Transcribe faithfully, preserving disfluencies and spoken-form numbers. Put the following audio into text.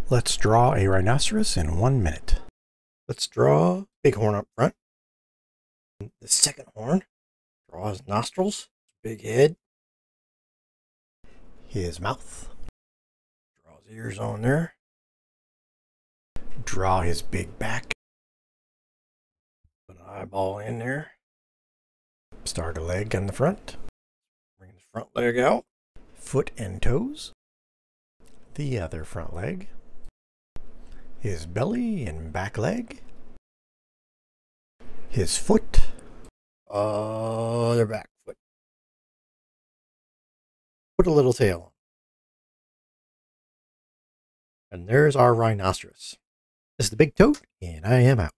Let's draw a rhinoceros in one minute. Let's draw big horn up front. The second horn, draw his nostrils, big head, His mouth. draw his ears on there, Draw his big back. put an eyeball in there, Start a leg on the front. bring his front leg out, Foot and toes. The other front leg. His belly and back leg. His foot. other back foot. Put a little tail on. And there's our rhinoceros. This is the Big Toad, and I am out.